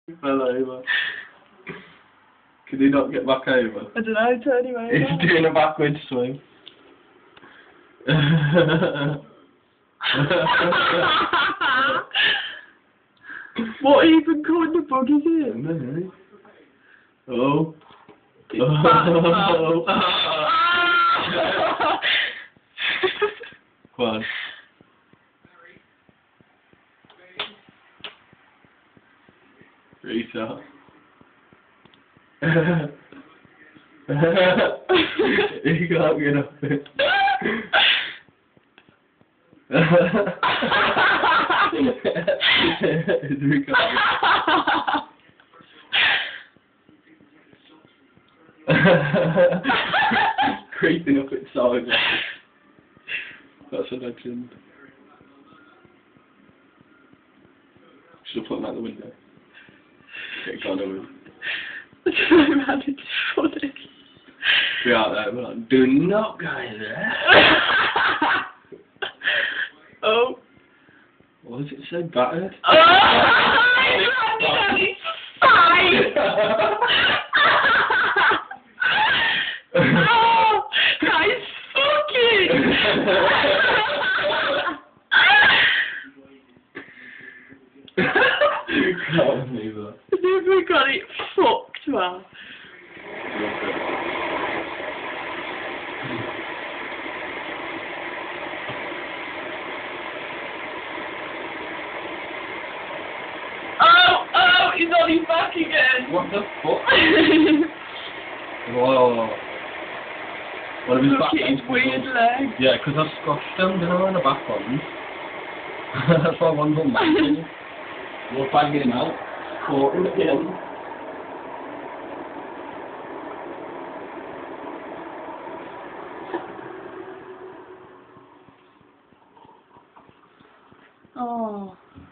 Fell over. Can he not get back over? I don't know, turn him over. He's doing a backward swing. What even kind of bug is it? Oh. It's fat. Come on. Restart. You can't get off it. It's recording. Creeping up its side. That's a legend. Should have put him out the window. Get gone over. So mad, it's funny. Be out there, we're like, do not go in there. Oh. What was it so battered? Oh! It's fine! Oh! That is fucking! Can't believe that. We got it fucked, man. Oh, he's on his back again. What the fuck? Whoa. One of his Look back at his legs weird was- legs. Yeah, because I squashed them, you know, on the back ones. That's why one's on banging. We're banging him out. Caught him at the end. Oh.